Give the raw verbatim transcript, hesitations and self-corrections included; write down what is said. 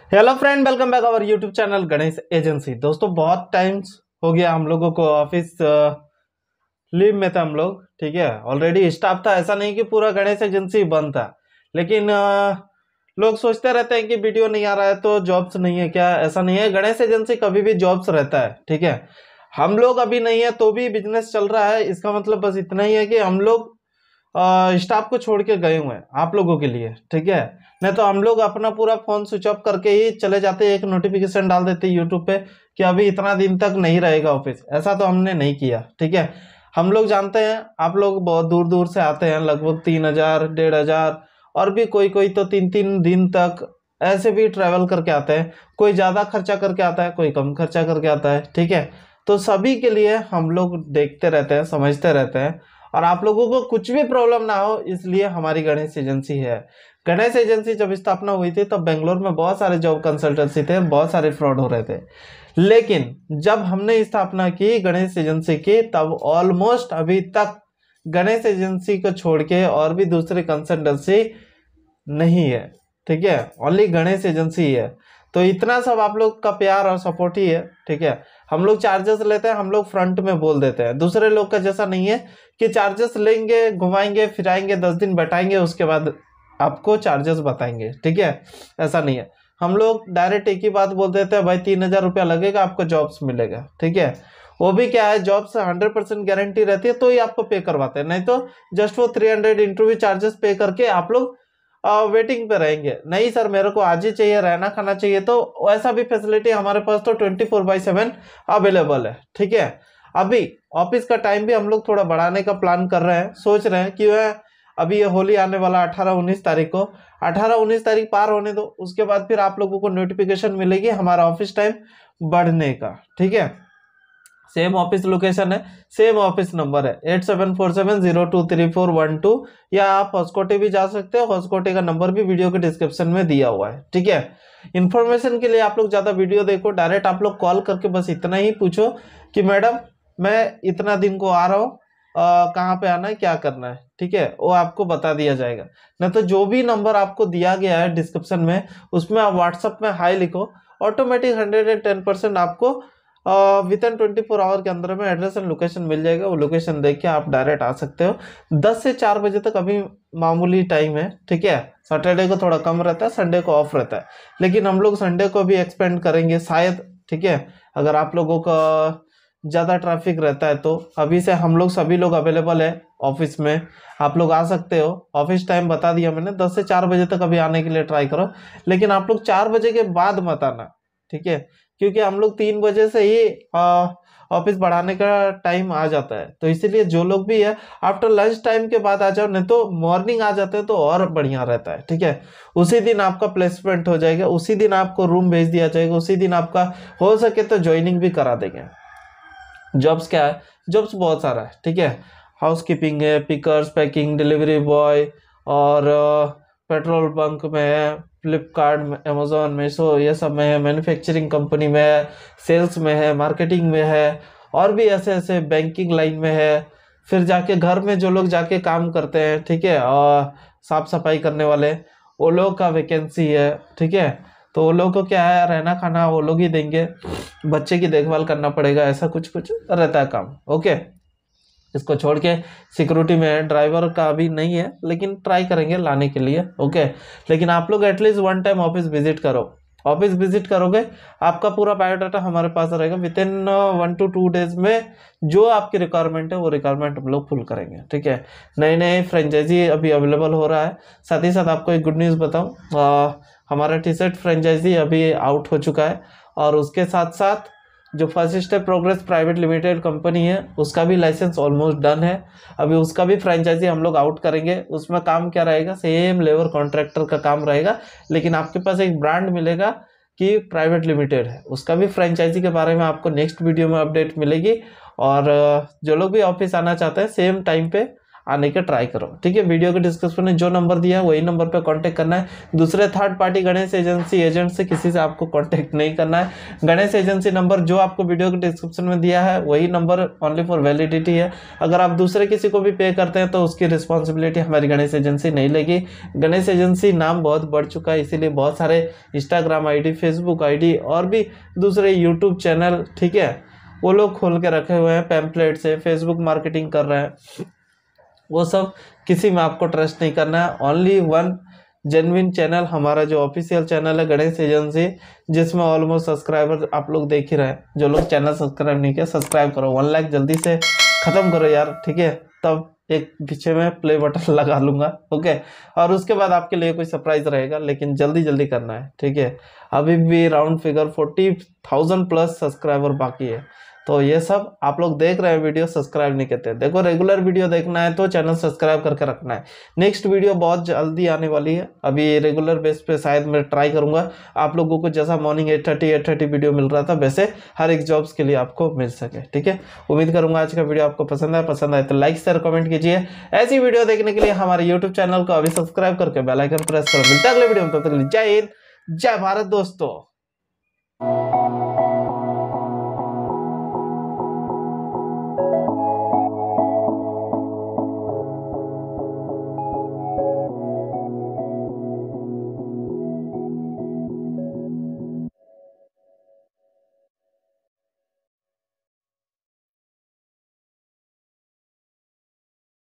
Hello friend, welcome back our YouTube channel Ganesh agency. दोस्तों बहुत times हो गया हम लोगों को, ऑफिस लीव में थे हम लोग। ठीक है, ऑलरेडी स्टाफ था, ऐसा नहीं कि पूरा गणेश एजेंसी बंद था। लेकिन अ, लोग सोचते रहते हैं कि वीडियो नहीं आ रहा है तो जॉब्स नहीं है क्या। ऐसा नहीं है, गणेश एजेंसी कभी भी जॉब्स रहता है। ठीक है, हम लोग अभी नहीं है तो भी बिजनेस चल रहा है। इसका मतलब बस इतना ही है कि हम लोग स्टाफ को छोड़ के गए हुए हैं आप लोगों के लिए। ठीक है, नहीं तो हम लोग अपना पूरा फोन स्विच ऑफ करके ही चले जाते, एक नोटिफिकेशन डाल देते यूट्यूब पे कि अभी इतना दिन तक नहीं रहेगा ऑफिस। ऐसा तो हमने नहीं किया। ठीक है, हम लोग जानते हैं आप लोग बहुत दूर दूर से आते हैं, लगभग तीन हजार डेढ़ हजार और भी कोई कोई तो तीन तीन दिन तक ऐसे भी ट्रैवल करके आते हैं। कोई ज्यादा खर्चा करके आता है, कोई कम खर्चा करके आता है। ठीक है, तो सभी के लिए हम लोग देखते रहते हैं, समझते रहते हैं, और आप लोगों को कुछ भी प्रॉब्लम ना हो इसलिए हमारी गणेश एजेंसी है। गणेश एजेंसी जब स्थापना हुई थी तब बेंगलोर में बहुत सारे जॉब कंसल्टेंसी थे, बहुत सारे फ्रॉड हो रहे थे। लेकिन जब हमने स्थापना की गणेश एजेंसी की तब ऑलमोस्ट अभी तक गणेश एजेंसी को छोड़ के और भी दूसरी कंसल्टेंसी नहीं है। ठीक है, ओनली गणेश एजेंसी ही है। तो इतना सब आप लोग का प्यार और सपोर्ट ही है। ठीक है, हम लोग चार्जेस लेते हैं, हम लोग फ्रंट में बोल देते हैं। दूसरे लोग का जैसा नहीं है कि चार्जेस लेंगे, घुमाएंगे फिराएंगे, दस दिन बैठाएंगे, उसके बाद आपको चार्जेस बताएंगे। ठीक है, ऐसा नहीं है। हम लोग डायरेक्ट एक ही बात बोल देते हैं, भाई तीन हजार रुपया लगेगा, आपको जॉब्स मिलेगा। ठीक है, वो भी क्या है, जॉब्स हंड्रेड परसेंट गारंटी रहती है तो ही आपको पे करवाते हैं, नहीं तो जस्ट वो थ्री हंड्रेड इंटरव्यू चार्जेस पे करके आप लोग वेटिंग पे रहेंगे। नहीं सर मेरे को आज ही चाहिए, रहना खाना चाहिए, तो ऐसा भी फैसिलिटी हमारे पास तो twenty four by seven available है। ठीक है, अभी ऑफिस का टाइम भी हम लोग थोड़ा बढ़ाने का प्लान कर रहे हैं, सोच रहे हैं कि वह अभी ये होली आने वाला अठारह उन्नीस तारीख को, अठारह उन्नीस तारीख पार होने दो, उसके बाद फिर आप लोगों को नोटिफिकेशन मिलेगी हमारा ऑफिस टाइम बढ़ने का। ठीक है, सेम ऑफिस लोकेशन है, सेम ऑफिस नंबर है eight seven four seven zero two three four one two, या आप हॉस्कोटे भी जा सकते हो, हॉस्कोटे का नंबर भी वीडियो के डिस्क्रिप्शन में दिया हुआ है। ठीक है, इन्फॉर्मेशन के लिए आप लोग ज्यादा वीडियो देखो, डायरेक्ट आप लोग कॉल करके बस इतना ही पूछो कि मैडम मैं इतना दिन को आ रहा हूँ, कहाँ पे आना है, क्या करना है। ठीक है, वो आपको बता दिया जाएगा। नहीं तो जो भी नंबर आपको दिया गया है डिस्क्रिप्शन में, उसमें आप व्हाट्सएप में हाई लिखो, automatic hundred and ten percent आपको within twenty four hour के अंदर में एड्रेस एंड लोकेशन मिल जाएगा। वो लोकेशन देख के आप डायरेक्ट आ सकते हो। दस से चार बजे तक अभी मामूली टाइम है। ठीक है, सैटरडे को थोड़ा कम रहता है, संडे को ऑफ रहता है, लेकिन हम लोग संडे को भी एक्सपेंड करेंगे शायद। ठीक है, अगर आप लोगों का ज़्यादा ट्रैफिक रहता है तो अभी से हम लोग सभी लोग अवेलेबल है ऑफिस में, आप लोग आ सकते हो। ऑफिस टाइम बता दिया मैंने, दस से चार बजे तक अभी आने के लिए ट्राई करो, लेकिन आप लोग चार बजे के बाद मत आना। ठीक है, क्योंकि हम लोग तीन बजे से ही ऑफिस बढ़ाने का टाइम आ जाता है, तो इसीलिए जो लोग भी है आफ्टर लंच टाइम के बाद आ जाओ, नहीं तो मॉर्निंग आ जाते हैं तो और बढ़िया रहता है। ठीक है, उसी दिन आपका प्लेसमेंट हो जाएगा, उसी दिन आपको रूम भेज दिया जाएगा, उसी दिन आपका हो सके तो ज्वाइनिंग भी करा देंगे। जॉब्स क्या है, जॉब्स बहुत सारा है। ठीक है, हाउस कीपिंग है, पिकर्स पैकिंग डिलीवरी बॉय, और पेट्रोल पंप में है, फ्लिपकार्ट में, अमेजोन, मीशो, ये सब में है, मैन्युफैक्चरिंग कंपनी में है, सेल्स में है, मार्केटिंग में है, और भी ऐसे ऐसे बैंकिंग लाइन में है। फिर जाके घर में जो लोग जाके काम करते हैं, ठीक है, और साफ सफाई करने वाले, वो लोग का वैकेंसी है। ठीक है, तो वो लोग को क्या है, रहना खाना वो लोग ही देंगे, बच्चे की देखभाल करना पड़ेगा, ऐसा कुछ कुछ रहता है काम। ओके, इसको छोड़ के सिक्योरिटी में ड्राइवर का भी नहीं है, लेकिन ट्राई करेंगे लाने के लिए। ओके, लेकिन आप लोग at least one time office visit करो। ऑफिस विजिट करोगे, आपका पूरा बायोडाटा हमारे पास रहेगा, within one two two days में जो आपकी रिक्वायरमेंट है वो रिक्वायरमेंट हम लोग फुल करेंगे। ठीक है, नए नए फ्रेंचाइजी अभी अवेलेबल हो रहा है। साथ ही साथ आपको एक गुड न्यूज़ बताऊँ, हमारा टी शर्ट फ्रेंचाइजी अभी आउट हो चुका है, और उसके साथ साथ जो first step progress private limited company है उसका भी लाइसेंस ऑलमोस्ट डन है। अभी उसका भी फ्रेंचाइजी हम लोग आउट करेंगे। उसमें काम क्या रहेगा, सेम लेबर कॉन्ट्रैक्टर का काम रहेगा, लेकिन आपके पास एक ब्रांड मिलेगा कि प्राइवेट लिमिटेड है। उसका भी फ्रेंचाइजी के बारे में आपको नेक्स्ट वीडियो में अपडेट मिलेगी। और जो लोग भी ऑफिस आना चाहते हैं सेम टाइम पे आने के ट्राई करो, ठीक है। वीडियो के डिस्क्रिप्शन में जो नंबर दिया है वही नंबर पे कांटेक्ट करना है। दूसरे third party Ganesh agency agent से किसी से आपको कांटेक्ट नहीं करना है। गणेश एजेंसी नंबर जो आपको वीडियो के डिस्क्रिप्शन में दिया है वही नंबर ओनली फॉर वैलिडिटी है। अगर आप दूसरे किसी को भी पे करते हैं तो उसकी रिस्पॉन्सिबिलिटी हमारी गणेश एजेंसी नहीं लेगी। गणेश एजेंसी नाम बहुत बढ़ चुका है, इसीलिए बहुत सारे इंस्टाग्राम आईडी, फेसबुक आईडी और भी दूसरे यूट्यूब चैनल, ठीक है, वो लोग खोल के रखे हुए हैं, पैम्पलेट से फेसबुक मार्केटिंग कर रहे हैं। वो सब किसी में आपको ट्रस्ट नहीं करना है। ओनली वन जेन्युइन चैनल हमारा जो ऑफिशियल चैनल है गणेश एजेंसी, जिसमें ऑलमोस्ट सब्सक्राइबर आप लोग देख ही रहे हैं। जो लोग चैनल सब्सक्राइब नहीं किया सब्सक्राइब करो, वन लाख जल्दी से ख़त्म करो यार, ठीक है। तब एक पीछे में प्ले बटन लगा लूंगा, ओके। और उसके बाद आपके लिए कोई सरप्राइज रहेगा, लेकिन जल्दी जल्दी करना है, ठीक है। अभी भी round figure forty thousand plus subscriber बाकी है। तो ये सब आप लोग देख रहे हैं वीडियो, सब्सक्राइब नहीं करते। देखो रेगुलर वीडियो देखना है तो चैनल सब्सक्राइब करके रखना है। नेक्स्ट वीडियो बहुत जल्दी आने वाली है, अभी रेगुलर बेस पे शायद मैं ट्राई करूंगा आप लोगों को जैसा morning eight thirty eight thirty video मिल रहा था वैसे हर एक जॉब्स के लिए आपको मिल सके, ठीक है। उम्मीद करूंगा आज का वीडियो आपको पसंद आए। पसंद आए तो लाइक शेयर कमेंट कीजिए। ऐसी वीडियो देखने के लिए हमारे यूट्यूब चैनल को अभी सब्सक्राइब करके बेल आइकन प्रेस करो। मिलता है अगले वीडियो में, तब तक के लिए जय हिंद जय भारत दोस्तों।